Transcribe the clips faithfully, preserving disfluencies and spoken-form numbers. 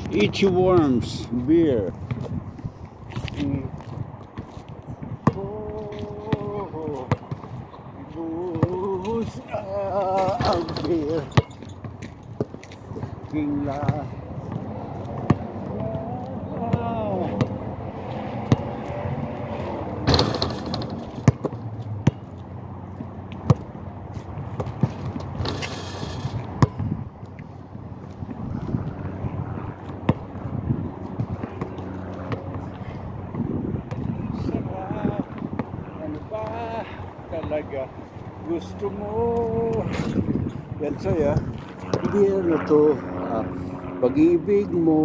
Itchy Worms beer. Mm. Oh, ibuhos na ang beer. Kingla. Talaga gusto mo yan saya beer na to, ah, pag-ibig mo.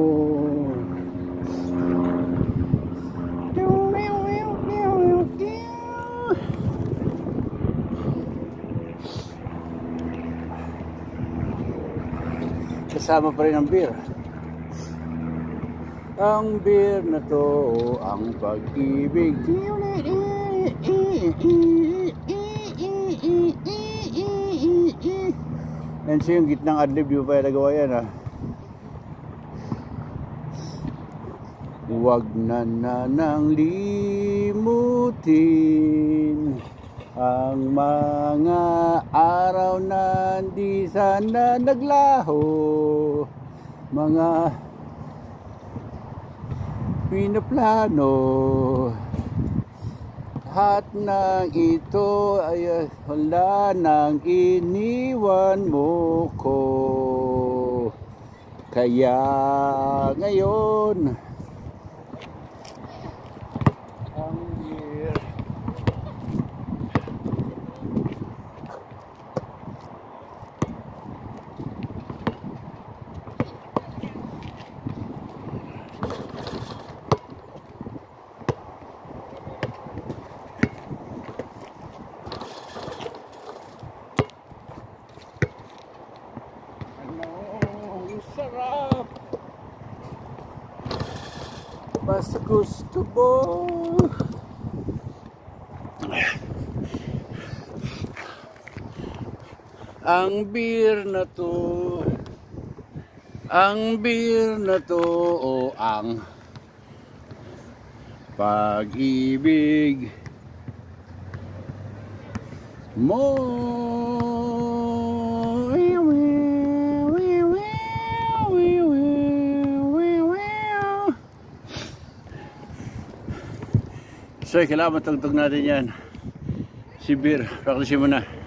Kasama pa rin ang beer, ang beer na to, ang pag-ibig. Yan siya yung gitnang adlib, yung pa nagawa yan, ha. Huwag na na nang limutin ang mga araw na di sana naglaho, mga pinaplano. Lahat ng ito ay wala nang iniwan mo ko. Kaya ngayon ang year sarap, basta gusto mo. Ang beer na to, ang beer na to, o ang pag-ibig mo. So, kailangan matugtog natin yan. Si beer, practice mo na.